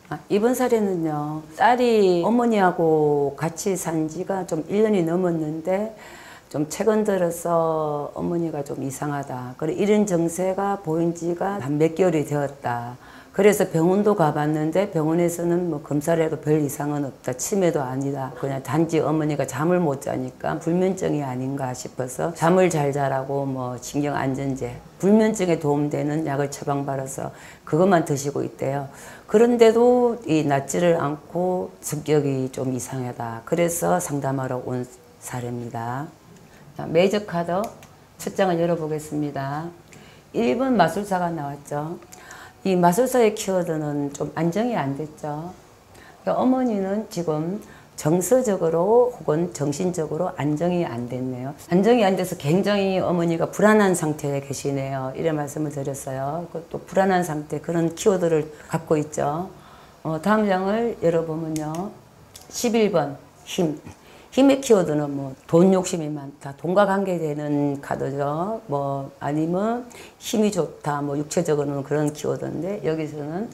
이번 사례는요, 딸이 어머니하고 같이 산 지가 좀 1년이 넘었는데 좀 최근 들어서 어머니가 좀 이상하다. 그리고 이런 증세가 보인 지가 한 몇 개월이 되었다. 그래서 병원도 가봤는데 병원에서는 뭐 검사를 해도 별 이상은 없다. 치매도 아니다. 그냥 단지 어머니가 잠을 못 자니까 불면증이 아닌가 싶어서 잠을 잘 자라고 뭐 신경안정제, 불면증에 도움되는 약을 처방받아서 그것만 드시고 있대요. 그런데도 이 낫지를 않고 성격이 좀 이상하다. 그래서 상담하러 온 사례입니다. 자, 메이저 카드 첫 장을 열어보겠습니다. 1번 마술사가 나왔죠. 이 마술사의 키워드는 좀 안정이 안 됐죠. 그러니까 어머니는 지금 정서적으로 혹은 정신적으로 안정이 안 됐네요. 안정이 안 돼서 굉장히 어머니가 불안한 상태에 계시네요. 이런 말씀을 드렸어요. 또 불안한 상태, 그런 키워드를 갖고 있죠. 다음 장을 열어보면요. 11번 힘. 힘의 키워드는 뭐 돈 욕심이 많다, 돈과 관계되는 카드죠. 뭐 아니면 힘이 좋다, 뭐 육체적으로는 그런 키워드인데 여기서는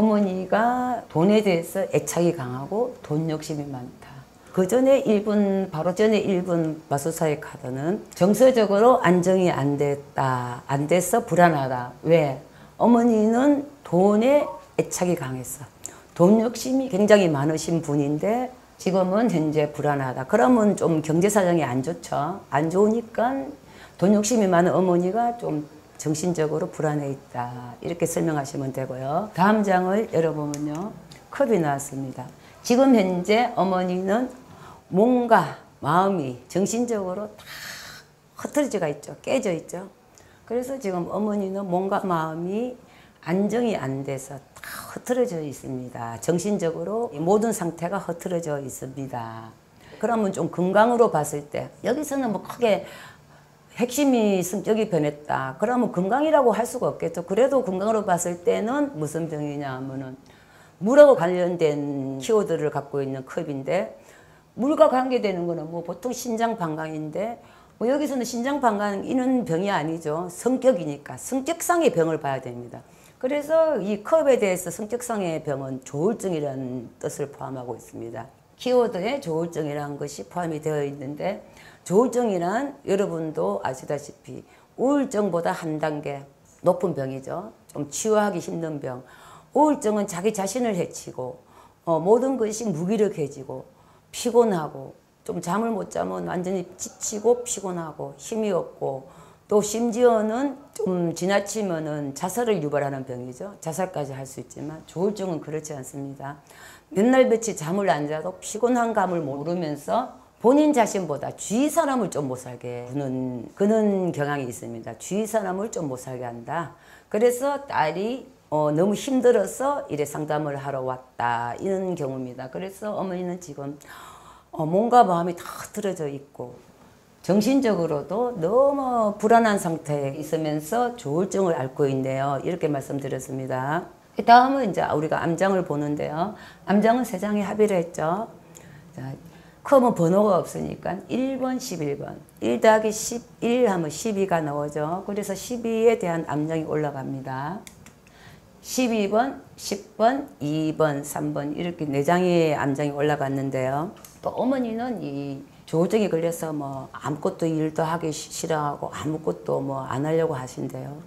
어머니가 돈에 대해서 애착이 강하고 돈 욕심이 많다. 그 전에 1분, 바로 전에 1분 마술사의 카드는 정서적으로 안정이 안 됐다, 안 돼서 불안하다. 왜? 어머니는 돈에 애착이 강했어. 돈 욕심이 굉장히 많으신 분인데 지금은 현재 불안하다. 그러면 좀 경제 사정이 안 좋죠. 안 좋으니까 돈 욕심이 많은 어머니가 좀 정신적으로 불안해 있다. 이렇게 설명하시면 되고요. 다음 장을 열어보면요. 컵이 나왔습니다. 지금 현재 어머니는 몸과 마음이 정신적으로 다 흐트러져 있죠. 깨져 있죠. 그래서 지금 어머니는 몸과 마음이 안정이 안 돼서 다 흐트러져 있습니다. 정신적으로 모든 상태가 흐트러져 있습니다. 그러면 좀 건강으로 봤을 때 여기서는 뭐 크게 핵심이 성격이 변했다. 그러면 건강이라고 할 수가 없겠죠. 그래도 건강으로 봤을 때는 무슨 병이냐 하면은 물하고 관련된 키워드를 갖고 있는 컵인데 물과 관계되는 거는 뭐 보통 신장 방광인데 뭐 여기서는 신장 방광 이런 병이 아니죠. 성격이니까 성격상의 병을 봐야 됩니다. 그래서 이 컵에 대해서 성격상의 병은 조울증이라는 뜻을 포함하고 있습니다. 키워드에 조울증이라는 것이 포함이 되어 있는데 조울증이란 여러분도 아시다시피 우울증보다 한 단계 높은 병이죠. 좀 치유하기 힘든 병. 우울증은 자기 자신을 해치고 모든 것이 무기력해지고 피곤하고 좀 잠을 못 자면 완전히 지치고 피곤하고 힘이 없고 또 심지어는 좀 지나치면은 자살을 유발하는 병이죠. 자살까지 할 수 있지만 조울증은 그렇지 않습니다. 몇 날 며칠 잠을 안 자도 피곤한 감을 모르면서 본인 자신보다 주위 사람을 좀 못 살게 하는 그런 경향이 있습니다. 주위 사람을 좀 못 살게 한다. 그래서 딸이 너무 힘들어서 이래 상담을 하러 왔다. 이런 경우입니다. 그래서 어머니는 지금 몸과 마음이 다 흐트러져 있고 정신적으로도 너무 불안한 상태에 있으면서 조울증을 앓고 있네요. 이렇게 말씀드렸습니다. 다음은 이제 우리가 암장을 보는데요. 암장은 3장에 합의를 했죠. 자, 컵은 번호가 없으니까 1번, 11번. 1 더하기 11 하면 12가 나오죠. 그래서 12에 대한 암장이 올라갑니다. 12번, 10번, 2번, 3번 이렇게 4장의 암장이 올라갔는데요. 또 어머니는 이 조울증이 걸려서 뭐 아무것도 일도 하기 싫어하고 아무것도 뭐 안 하려고 하신대요.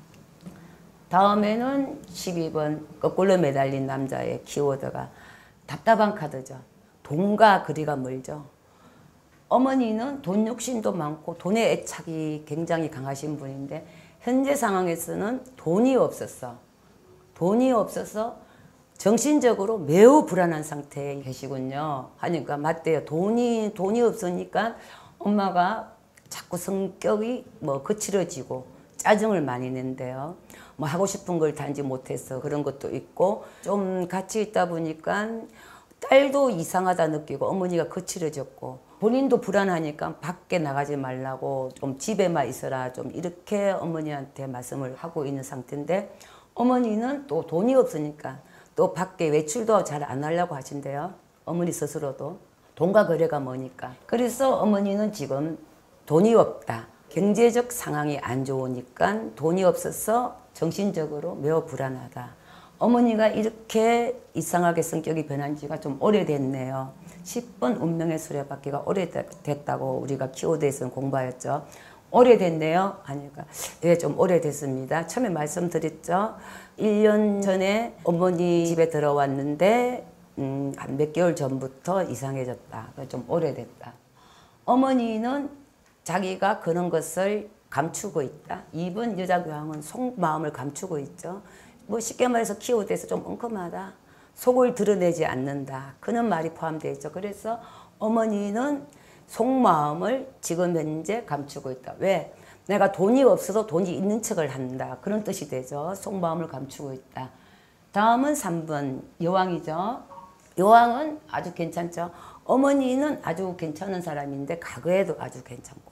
다음에는 12번 거꾸로 매달린 남자의 키워드가 답답한 카드죠. 돈과 거리가 멀죠. 어머니는 돈 욕심도 많고 돈에 애착이 굉장히 강하신 분인데 현재 상황에서는 돈이 없었어. 돈이 없어서 정신적으로 매우 불안한 상태에 계시군요. 하니까 맞대요. 돈이 없으니까 엄마가 자꾸 성격이 뭐 거칠어지고 짜증을 많이 낸대요. 뭐 하고 싶은 걸 단지 못해서 그런 것도 있고 좀 같이 있다 보니까 딸도 이상하다 느끼고 어머니가 거칠어졌고 본인도 불안하니까 밖에 나가지 말라고 좀 집에만 있어라 좀 이렇게 어머니한테 말씀을 하고 있는 상태인데 어머니는 또 돈이 없으니까 또 밖에 외출도 잘 안 하려고 하신대요. 어머니 스스로도. 돈과 거래가 뭐니까. 그래서 어머니는 지금 돈이 없다. 경제적 상황이 안 좋으니까 돈이 없어서 정신적으로 매우 불안하다. 어머니가 이렇게 이상하게 성격이 변한 지가 좀 오래됐네요. 10번 운명의 수레바퀴가 오래됐다고 우리가 키워드에서는 공부하였죠. 오래됐네요 하니까 예, 좀 오래됐습니다. 처음에 말씀드렸죠. 1년 전에 어머니 집에 들어왔는데 한 몇 개월 전부터 이상해졌다. 좀 오래됐다. 어머니는 자기가 그런 것을 감추고 있다. 2번 여자 교황은 속마음을 감추고 있죠. 뭐 쉽게 말해서 키워드에서 좀 엉큼하다. 속을 드러내지 않는다. 그런 말이 포함되어 있죠. 그래서 어머니는 속마음을 지금 현재 감추고 있다. 왜? 내가 돈이 없어도 돈이 있는 척을 한다. 그런 뜻이 되죠. 속마음을 감추고 있다. 다음은 3번 여왕이죠. 여왕은 아주 괜찮죠. 어머니는 아주 괜찮은 사람인데 과거에도 아주 괜찮고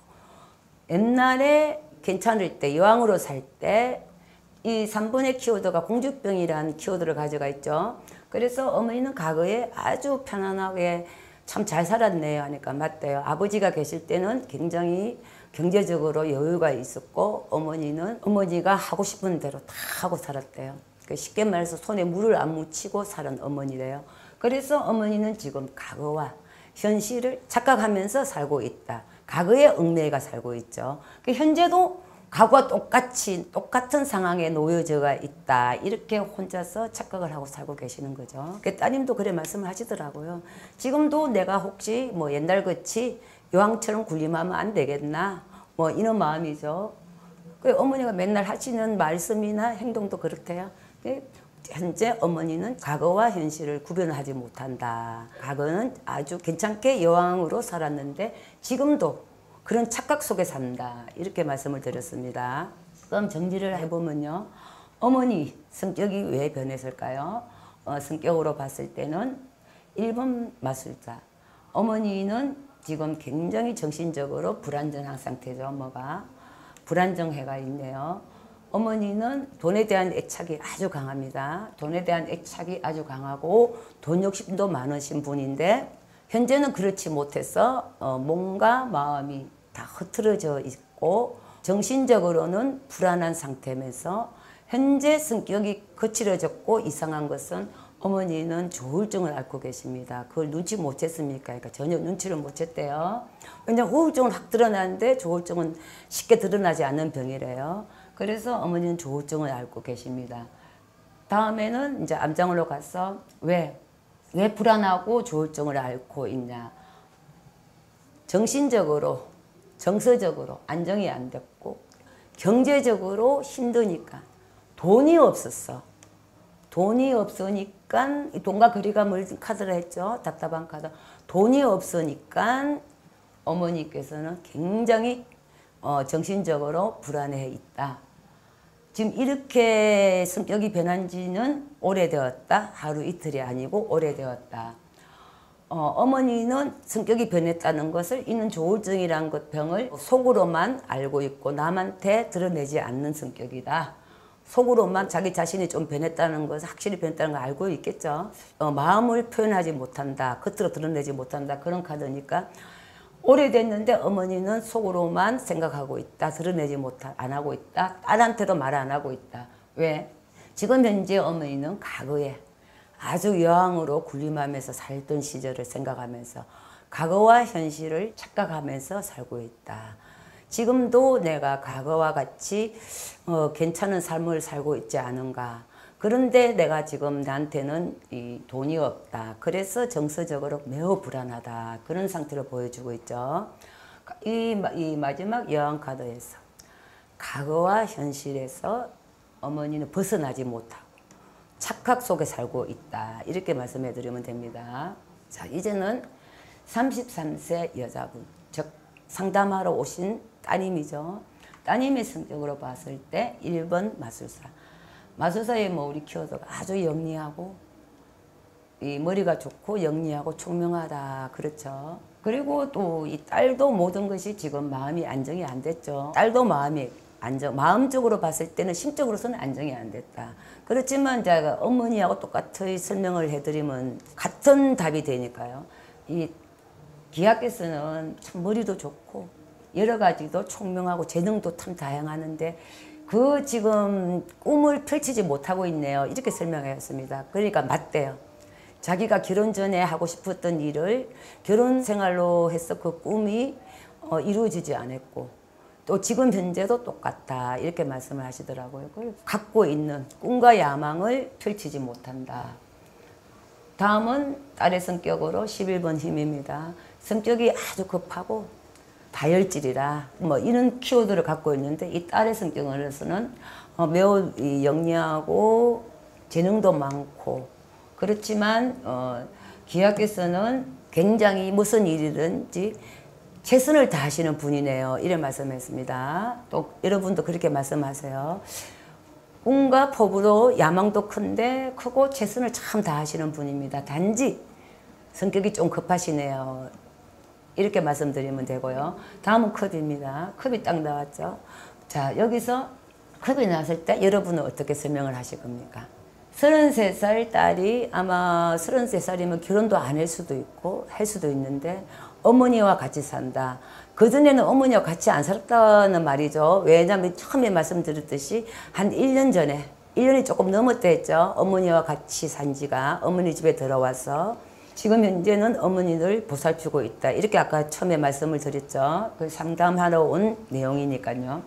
옛날에 괜찮을 때 여왕으로 살 때 이 3번의 키워드가 공주병이라는 키워드를 가져가 있죠. 그래서 어머니는 과거에 아주 편안하게 참 잘 살았네요 하니까 맞대요. 아버지가 계실 때는 굉장히 경제적으로 여유가 있었고 어머니는 어머니가 하고 싶은 대로 다 하고 살았대요. 쉽게 말해서 손에 물을 안 묻히고 살은 어머니래요. 그래서 어머니는 지금 과거와 현실을 착각하면서 살고 있다. 과거의 얽매가 살고 있죠. 현재도 과거와 똑같은 상황에 놓여져 있다. 이렇게 혼자서 착각을 하고 살고 계시는 거죠. 따님도 그래 말씀을 하시더라고요. 지금도 내가 혹시 뭐 옛날같이 여왕처럼 군림하면 안 되겠나? 뭐 이런 마음이죠. 어머니가 맨날 하시는 말씀이나 행동도 그렇대요. 현재 어머니는 과거와 현실을 구별하지 못한다. 과거는 아주 괜찮게 여왕으로 살았는데 지금도 그런 착각 속에 산다. 이렇게 말씀을 드렸습니다. 그럼 정리를 해보면요. 어머니 성격이 왜 변했을까요? 성격으로 봤을 때는 1번 마술자. 어머니는 지금 굉장히 정신적으로 불안정한 상태죠. 뭐가 불안정해가 있네요. 어머니는 돈에 대한 애착이 아주 강합니다. 돈에 대한 애착이 아주 강하고 돈 욕심도 많으신 분인데 현재는 그렇지 못해서 몸과 마음이 다 흐트러져 있고 정신적으로는 불안한 상태면서 현재 성격이 거칠어졌고 이상한 것은 어머니는 조울증을 앓고 계십니다. 그걸 눈치 못 챘습니까? 그러니까 전혀 눈치를 못 챘대요. 왜냐하면 우울증은 확 드러나는데 조울증은 쉽게 드러나지 않는 병이래요. 그래서 어머니는 조울증을 앓고 계십니다. 다음에는 이제 암장으로 가서 왜 불안하고 조울증을 앓고 있냐. 정신적으로, 정서적으로 안정이 안 됐고 경제적으로 힘드니까 돈이 없었어. 돈이 없으니까 돈과 거리가 멀은 카드를 했죠. 답답한 카드. 돈이 없으니까 어머니께서는 굉장히 정신적으로 불안해 있다. 지금 이렇게 성격이 변한 지는 오래되었다. 하루 이틀이 아니고 오래되었다. 어머니는 성격이 변했다는 것을 이는 조울증이라는 것 병을 속으로만 알고 있고 남한테 드러내지 않는 성격이다. 속으로만 자기 자신이 좀 변했다는 것을 확실히 변했다는 걸 알고 있겠죠. 마음을 표현하지 못한다. 겉으로 드러내지 못한다. 그런 카드니까 오래됐는데 어머니는 속으로만 생각하고 있다. 드러내지 안 하고 있다. 딸한테도 말 안 하고 있다. 왜? 지금 현재 어머니는 과거에 아주 여왕으로 군림하면서 살던 시절을 생각하면서 과거와 현실을 착각하면서 살고 있다. 지금도 내가 과거와 같이 괜찮은 삶을 살고 있지 않은가. 그런데 내가 지금 나한테는 이 돈이 없다. 그래서 정서적으로 매우 불안하다. 그런 상태를 보여주고 있죠. 이 마지막 여왕 카드에서 과거와 현실에서 어머니는 벗어나지 못하고 착각 속에 살고 있다. 이렇게 말씀해 드리면 됩니다. 자, 이제는 33세 여자분, 즉 상담하러 오신 따님이죠. 따님의 성격으로 봤을 때 1번 마술사. 마술사의 우리 키워드가 아주 영리하고 이 머리가 좋고 영리하고 총명하다. 그렇죠. 그리고 또 이 딸도 모든 것이 지금 마음이 안정이 안 됐죠. 딸도 마음적으로 봤을 때는 심적으로서는 안정이 안 됐다. 그렇지만 제가 어머니하고 똑같이 설명을 해드리면 같은 답이 되니까요. 이 기하께서는 참 머리도 좋고 여러 가지도 총명하고 재능도 참 다양하는데 그 지금 꿈을 펼치지 못하고 있네요. 이렇게 설명하였습니다. 그러니까 맞대요. 자기가 결혼 전에 하고 싶었던 일을 결혼 생활로 해서 그 꿈이 이루어지지 않았고 또 지금 현재도 똑같다 이렇게 말씀을 하시더라고요. 갖고 있는 꿈과 야망을 펼치지 못한다. 다음은 딸의 성격으로 11번 힘입니다. 성격이 아주 급하고 다혈질이라 뭐 이런 키워드를 갖고 있는데 이 딸의 성격으로서는 매우 영리하고 재능도 많고 그렇지만 기하께서는 굉장히 무슨 일이든지 최선을 다하시는 분이네요. 이런 말씀했습니다. 또 여러분도 그렇게 말씀하세요. 꿈과 포부도 야망도 크고 최선을 참 다하시는 분입니다. 단지 성격이 좀 급하시네요. 이렇게 말씀드리면 되고요. 다음은 컵입니다. 컵이 딱 나왔죠. 자, 여기서 컵이 나왔을 때 여러분은 어떻게 설명을 하실 겁니까? 33살 딸이 아마 33살이면 결혼도 안 할 수도 있고 할 수도 있는데 어머니와 같이 산다. 그전에는 어머니와 같이 안 살았다는 말이죠. 왜냐하면 처음에 말씀드렸듯이 한 1년 전에 1년이 조금 넘었다 했죠. 어머니와 같이 산 지가 어머니 집에 들어와서 지금 현재는 어머니를 보살피고 있다. 이렇게 아까 처음에 말씀을 드렸죠. 그 상담하러 온 내용이니까요.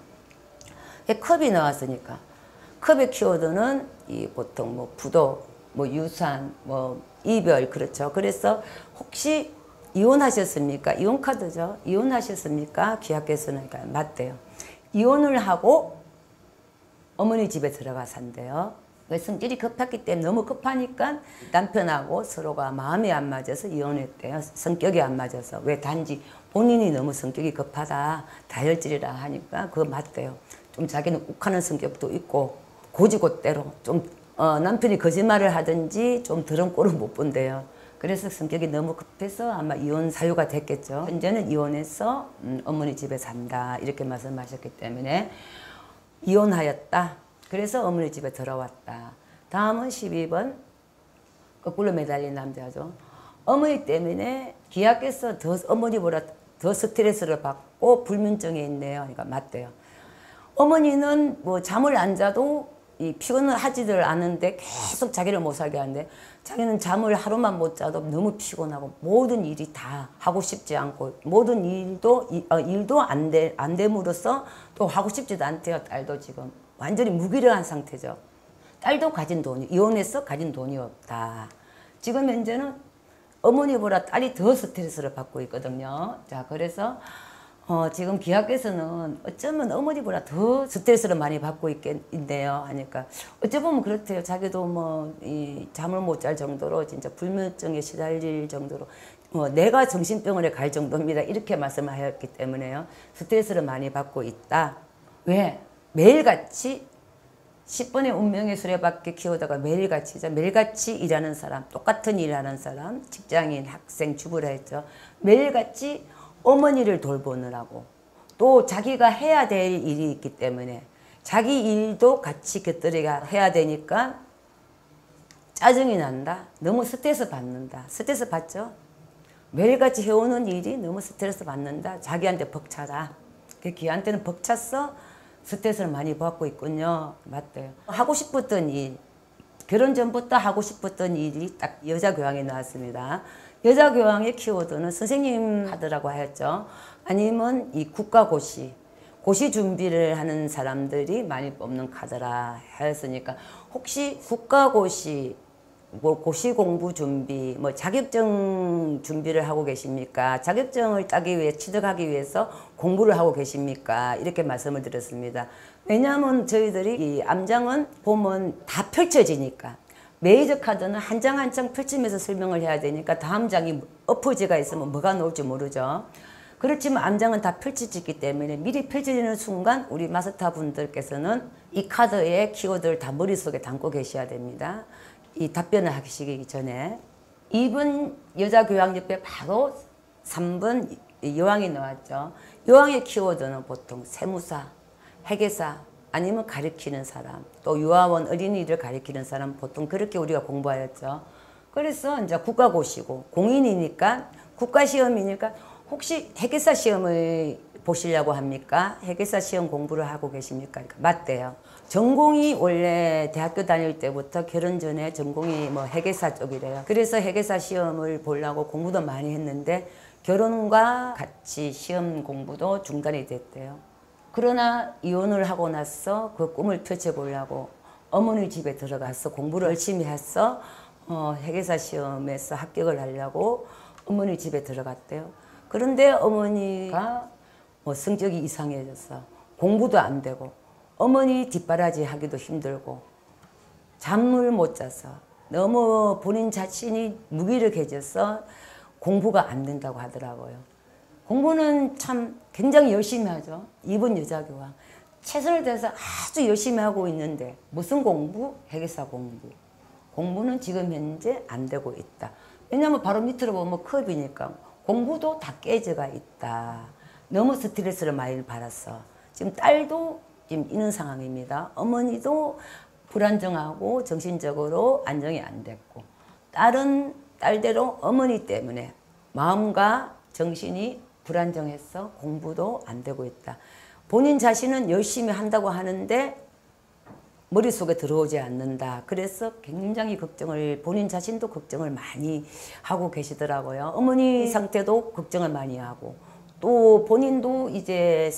컵이 나왔으니까. 컵의 키워드는 보통 뭐 부도, 뭐 유산, 뭐 이별 그렇죠. 그래서 혹시 이혼하셨습니까? 이혼 카드죠. 이혼하셨습니까? 귀하께서는 맞대요. 이혼을 하고 어머니 집에 들어가 산대요. 성질이 급했기 때문에 너무 급하니까 남편하고 서로가 마음이 안 맞아서 이혼했대요. 성격이 안 맞아서. 왜 단지 본인이 너무 성격이 급하다. 다혈질이라 하니까 그거 맞대요. 좀 자기는 욱하는 성격도 있고 고지고대로 좀 남편이 거짓말을 하든지 좀 더러운 꼴을 못 본대요. 그래서 성격이 너무 급해서 아마 이혼 사유가 됐겠죠. 현재는 이혼해서 어머니 집에 산다. 이렇게 말씀하셨기 때문에 이혼하였다. 그래서 어머니 집에 들어왔다. 다음은 12번 거꾸로 매달린 남자죠. 어머니 때문에 기하께서 어머니보다 더 스트레스를 받고 불면증에 있네요. 그러니까 맞대요. 어머니는 뭐 잠을 안 자도 피곤을 하지를 않은데 계속 자기를 못 살게 하는데 자기는 잠을 하루만 못 자도 너무 피곤하고 모든 일이 다 하고 싶지 않고 모든 일도 안 됨으로써 또 하고 싶지도 않대요. 딸도 지금 완전히 무기력한 상태죠. 딸도 가진 돈이 이혼해서 가진 돈이 없다. 지금 현재는 어머니보다 딸이 더 스트레스를 받고 있거든요. 자, 그래서 지금 기하께서는 어쩌면 어머니보다 더 스트레스를 많이 받고 있겠네요. 하니까 어쩌보면 그렇대요. 자기도 뭐 잠을 못 잘 정도로 진짜 불면증에 시달릴 정도로 내가 정신병원에 갈 정도입니다. 이렇게 말씀하셨기 때문에요. 스트레스를 많이 받고 있다. 왜? 매일같이 10번의 운명의 수레바퀴 키우다가 매일같이 일하는 사람, 똑같은 일하는 사람, 직장인, 학생, 주부라 했죠. 매일같이 어머니를 돌보느라고 또 자기가 해야 될 일이 있기 때문에 자기 일도 같이 곁들여야 해야 되니까 짜증이 난다. 너무 스트레스 받는다. 스트레스 받죠? 매일같이 해오는 일이 너무 스트레스 받는다. 자기한테 벅차다. 걔한테는 벅찼어. 스트레스를 많이 받고 있군요. 맞대요. 하고 싶었던 일, 결혼 전부터 하고 싶었던 일이 딱 여자 교황에 나왔습니다. 여자 교황의 키워드는 선생님 카드라고 하였죠. 아니면 이 국가고시, 고시 준비를 하는 사람들이 많이 뽑는 카드라 하였으니까 혹시 국가고시, 뭐 고시 공부 준비, 뭐 자격증 준비를 하고 계십니까? 자격증을 따기 위해 취득하기 위해서 공부를 하고 계십니까? 이렇게 말씀을 드렸습니다. 왜냐하면 저희들이 이 암장은 보면 다 펼쳐지니까 메이저 카드는 한 장 한 장 펼치면서 설명을 해야 되니까 다음 장이 엎어지가 있으면 뭐가 나올지 모르죠. 그렇지만 암장은 다 펼쳐지기 때문에 미리 펼쳐지는 순간 우리 마스터 분들께서는 이 카드의 키워드를 다 머릿속에 담고 계셔야 됩니다. 이 답변을 하시기 전에 2번 여자 교황 옆에 바로 3번 여왕이 나왔죠. 여왕의 키워드는 보통 세무사, 회계사 아니면 가르치는 사람 또 유아원 어린이를 가르치는 사람 보통 그렇게 우리가 공부하였죠. 그래서 이제 국가고시고 공인이니까 국가시험이니까 혹시 회계사 시험을 보시려고 합니까? 회계사 시험 공부를 하고 계십니까? 그러니까 맞대요. 전공이 원래 대학교 다닐 때부터 결혼 전에 전공이 뭐 회계사 쪽이래요. 그래서 회계사 시험을 보려고 공부도 많이 했는데 결혼과 같이 시험 공부도 중단이 됐대요. 그러나 이혼을 하고 나서 그 꿈을 펼쳐보려고 어머니 집에 들어가서 공부를 열심히 해서 회계사 시험에서 합격을 하려고 어머니 집에 들어갔대요. 그런데 어머니가 뭐 성격이 이상해졌어. 공부도 안 되고 어머니 뒷바라지 하기도 힘들고 잠을 못 자서 너무 본인 자신이 무기력해져서 공부가 안 된다고 하더라고요. 공부는 참 굉장히 열심히 하죠. 이번 여자교와 최선을 다해서 아주 열심히 하고 있는데 무슨 공부? 회계사 공부. 공부는 지금 현재 안 되고 있다. 왜냐하면 바로 밑으로 보면 컵이니까 공부도 다 깨져가 있다. 너무 스트레스를 많이 받았어. 지금 딸도 지금 이런 상황입니다. 어머니도 불안정하고 정신적으로 안정이 안 됐고 딸은 딸대로 어머니 때문에 마음과 정신이 불안정해서 공부도 안 되고 있다. 본인 자신은 열심히 한다고 하는데 머릿속에 들어오지 않는다. 그래서 굉장히 걱정을 본인 자신도 걱정을 많이 하고 계시더라고요. 어머니 상태도 걱정을 많이 하고 또 본인도 이제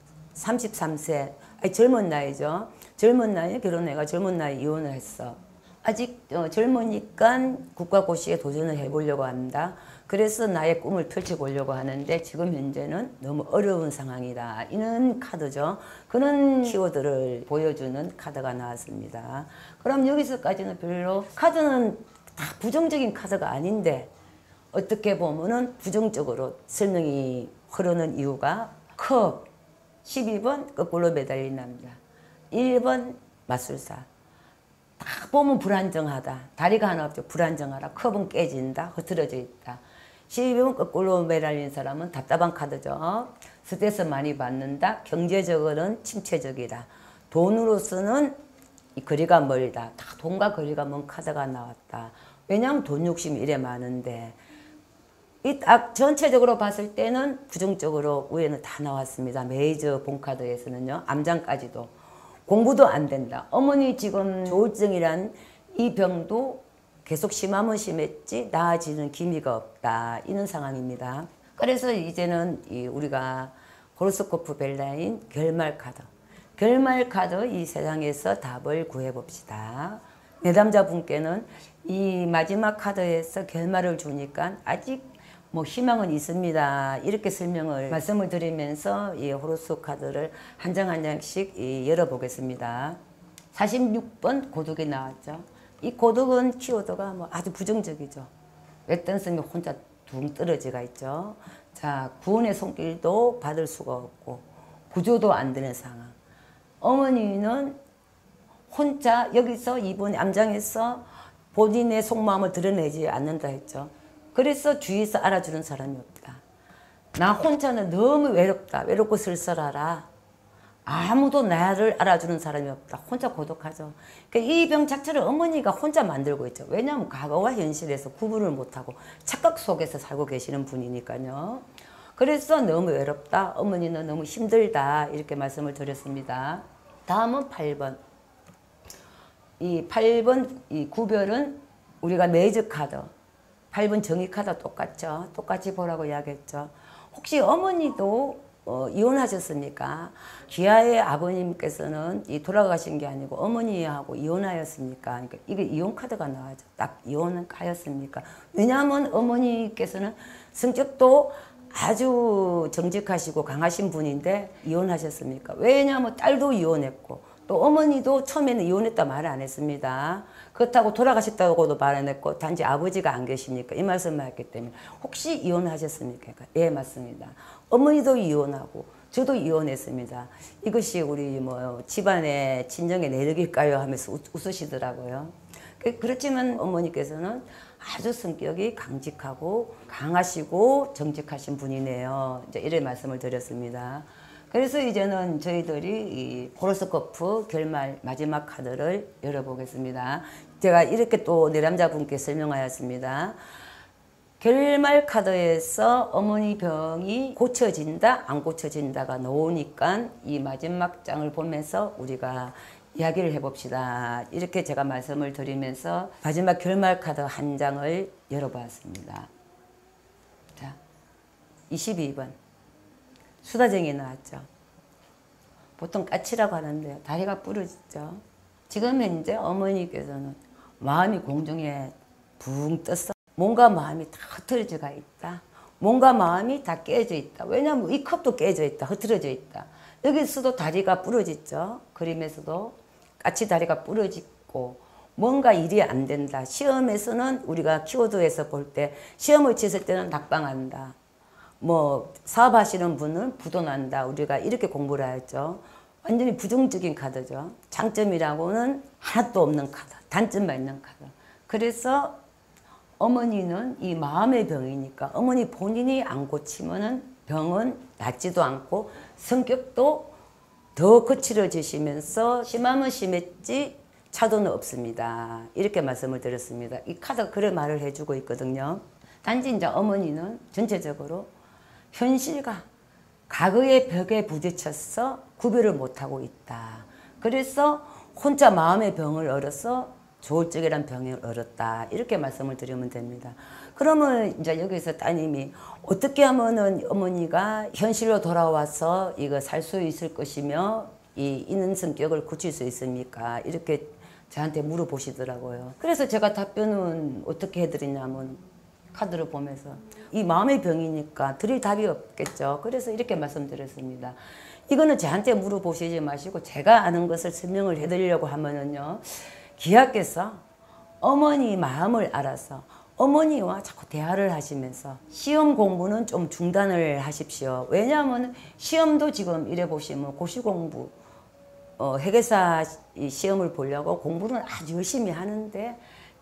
33세 젊은 나이죠. 젊은 나이에 결혼해가 젊은 나이에 이혼을 했어. 아직 젊으니까 국가고시에 도전을 해보려고 한다. 그래서 나의 꿈을 펼쳐보려고 하는데 지금 현재는 너무 어려운 상황이다. 이런 카드죠. 그런 키워드를 보여주는 카드가 나왔습니다. 그럼 여기서까지는 별로 카드는 다 부정적인 카드가 아닌데 어떻게 보면은 부정적으로 설명이 흐르는 이유가 컵 12번 거꾸로 매달린 남자 1번 마술사 딱 보면 불안정하다. 다리가 하나 없죠. 불안정하다. 컵은 깨진다. 흐트러져 있다. 12번 거꾸로 매달린 사람은 답답한 카드죠. 스트레스 많이 받는다. 경제적으로는 침체적이다. 돈으로서는 이 거리가 멀다. 다 돈과 거리가 먼 카드가 나왔다. 왜냐하면 돈 욕심이 이래 많은데 이 딱 전체적으로 봤을 때는 부정적으로 위에는 다 나왔습니다. 메이저 본카드에서는요. 암장까지도. 공부도 안 된다. 어머니 지금 조울증이란 이 병도 계속 심하면 심했지 나아지는 기미가 없다. 이런 상황입니다. 그래서 이제는 우리가 호로스코프 벨라인 결말 카드. 결말 카드 이 세상에서 답을 구해봅시다. 내담자분께는 이 마지막 카드에서 결말을 주니까 아직 뭐 희망은 있습니다. 이렇게 말씀을 드리면서 이 호로스 카드를 한 장 한 장씩 열어보겠습니다. 46번 고독이 나왔죠. 이 고독은 키워드가 뭐 아주 부정적이죠. 외딴 스님이 혼자 둥 떨어지가 있죠. 자, 구원의 손길도 받을 수가 없고 구조도 안 되는 상황. 어머니는 혼자 여기서 이번 암장에서 본인의 속마음을 드러내지 않는다 했죠. 그래서 주위에서 알아주는 사람이 없다. 나 혼자는 너무 외롭다. 외롭고 쓸쓸하라. 아무도 나를 알아주는 사람이 없다. 혼자 고독하죠. 그러니까 이 병 자체를 어머니가 혼자 만들고 있죠. 왜냐하면 과거와 현실에서 구분을 못하고 착각 속에서 살고 계시는 분이니까요. 그래서 너무 외롭다. 어머니는 너무 힘들다. 이렇게 말씀을 드렸습니다. 다음은 8번. 이 8번 이 구별은 우리가 메이저 카드. 8번 정의 카드 똑같죠. 똑같이 보라고 이야기했죠. 혹시 어머니도 이혼하셨습니까? 기아의 아버님께서는 돌아가신 게 아니고 어머니하고 이혼하였습니까? 그러니까 이게 이혼 카드가 나와죠. 딱 이혼하였습니까? 왜냐하면 어머니께서는 성격도 아주 정직하시고 강하신 분인데 이혼하셨습니까? 왜냐하면 딸도 이혼했고 또 어머니도 처음에는 이혼했다 말 안 했습니다. 그렇다고 돌아가셨다고도 말 안 했고 단지 아버지가 안 계시니까 이 말씀을 했기 때문에 혹시 이혼하셨습니까? 예, 맞습니다. 어머니도 이혼하고 저도 이혼했습니다. 이것이 우리 뭐 집안의 친정의 내력일까요? 하면서 웃으시더라고요. 그렇지만 어머니께서는 아주 성격이 강직하고 강하시고 정직하신 분이네요. 이제 이런 말씀을 드렸습니다. 그래서 이제는 저희들이 이 호로스코프 결말 마지막 카드를 열어보겠습니다. 제가 이렇게 또 내담자분께 설명하였습니다. 결말 카드에서 어머니 병이 고쳐진다 안 고쳐진다가 나오니까 이 마지막 장을 보면서 우리가 이야기를 해봅시다. 이렇게 제가 말씀을 드리면서 마지막 결말 카드 한 장을 열어보았습니다. 자, 22번 수다쟁이 나왔죠. 보통 까치라고 하는데요. 다리가 부러지죠. 지금 현재 어머니께서는 마음이 공중에 붕 떴어. 몸과 마음이 다 흐트러져가 있다. 몸과 마음이 다 깨져 있다. 왜냐하면 이 컵도 깨져 있다. 흐트러져 있다. 여기서도 다리가 부러졌죠. 그림에서도 까치 다리가 부러지고 뭔가 일이 안 된다. 시험에서는 우리가 키워드에서 볼 때 시험을 치실 때는 낙방한다. 뭐 사업하시는 분은 부도난다. 우리가 이렇게 공부를 하였죠. 완전히 부정적인 카드죠. 장점이라고는 하나도 없는 카드. 단점만 있는 카드. 그래서 어머니는 이 마음의 병이니까 어머니 본인이 안 고치면은 병은 낫지도 않고 성격도 더 거칠어지시면서 심하면 심했지 차도는 없습니다. 이렇게 말씀을 드렸습니다. 이 카드가 그런 말을 해주고 있거든요. 단지 이제 어머니는 전체적으로 현실과 과거의 벽에 부딪혀서 구별을 못하고 있다. 그래서 혼자 마음의 병을 얻어서 조울증이란 병을 얻었다. 이렇게 말씀을 드리면 됩니다. 그러면 이제 여기서 따님이 어떻게 하면은 어머니가 현실로 돌아와서 이거 살 수 있을 것이며 이 있는 성격을 고칠 수 있습니까? 이렇게 저한테 물어보시더라고요. 그래서 제가 답변은 어떻게 해드리냐면 카드를 보면서 이 마음의 병이니까 드릴 답이 없겠죠. 그래서 이렇게 말씀드렸습니다. 이거는 저한테 물어보시지 마시고 제가 아는 것을 설명을 해드리려고 하면은요. 기하께서 어머니 마음을 알아서 어머니와 자꾸 대화를 하시면서 시험 공부는 좀 중단을 하십시오. 왜냐하면 시험도 지금 이래 보시면 고시공부 회계사 시험을 보려고 공부는 아주 열심히 하는데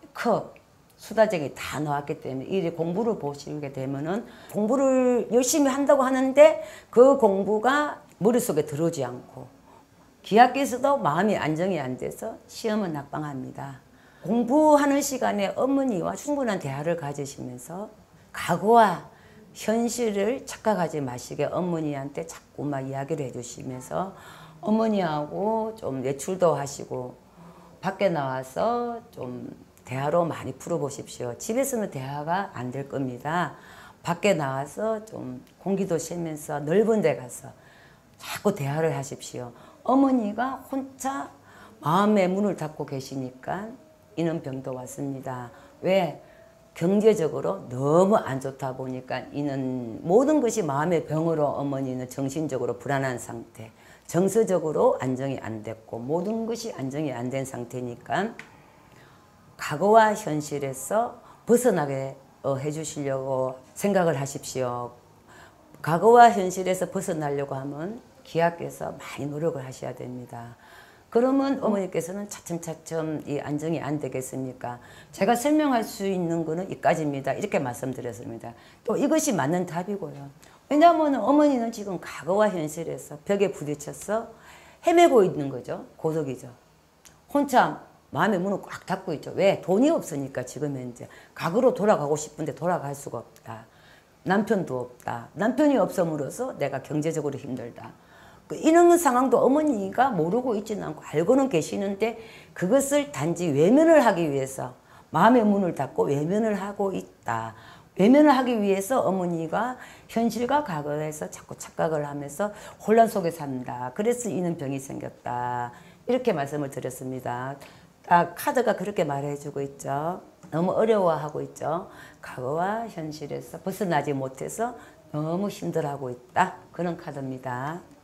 수다쟁이 다 나왔기 때문에 이 공부를 보시게 되면은 공부를 열심히 한다고 하는데 그 공부가 머릿속에 들어오지 않고 기하께서도 마음이 안정이 안 돼서 시험은 낙방합니다. 공부하는 시간에 어머니와 충분한 대화를 가지시면서 과거와 현실을 착각하지 마시게 어머니한테 자꾸 막 이야기를 해주시면서 어머니하고 좀 외출도 하시고 밖에 나와서 좀 대화로 많이 풀어보십시오. 집에서는 대화가 안 될 겁니다. 밖에 나와서 좀 공기도 쐬면서 넓은 데 가서 자꾸 대화를 하십시오. 어머니가 혼자 마음의 문을 닫고 계시니까 이런 병도 왔습니다. 왜? 경제적으로 너무 안 좋다 보니까 이는 모든 것이 마음의 병으로 어머니는 정신적으로 불안한 상태, 정서적으로 안정이 안 됐고 모든 것이 안정이 안 된 상태니까 과거와 현실에서 벗어나게 해주시려고 생각을 하십시오. 과거와 현실에서 벗어나려고 하면 기하께서 많이 노력을 하셔야 됩니다. 그러면 어머니께서는 차츰차츰 이 안정이 안 되겠습니까? 제가 설명할 수 있는 거는 이까지입니다. 이렇게 말씀드렸습니다. 또 이것이 맞는 답이고요. 왜냐하면 어머니는 지금 과거와 현실에서 벽에 부딪혀서 헤매고 있는 거죠. 고독이죠. 혼자 마음의 문을 꽉 닫고 있죠. 왜? 돈이 없으니까 지금 현재. 과거로 돌아가고 싶은데 돌아갈 수가 없다. 남편도 없다. 남편이 없음으로써 내가 경제적으로 힘들다. 이런 상황도 어머니가 모르고 있지는 않고 알고는 계시는데 그것을 단지 외면을 하기 위해서 마음의 문을 닫고 외면을 하고 있다. 외면을 하기 위해서 어머니가 현실과 과거에서 자꾸 착각을 하면서 혼란 속에 산다. 그래서 이는 병이 생겼다. 이렇게 말씀을 드렸습니다. 카드가 그렇게 말해주고 있죠. 너무 어려워하고 있죠. 과거와 현실에서 벗어나지 못해서 너무 힘들어하고 있다. 그런 카드입니다.